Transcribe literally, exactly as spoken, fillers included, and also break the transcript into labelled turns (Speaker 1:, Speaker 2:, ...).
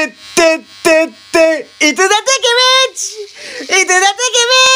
Speaker 1: ってってって、いつだってけめちいつだってけめ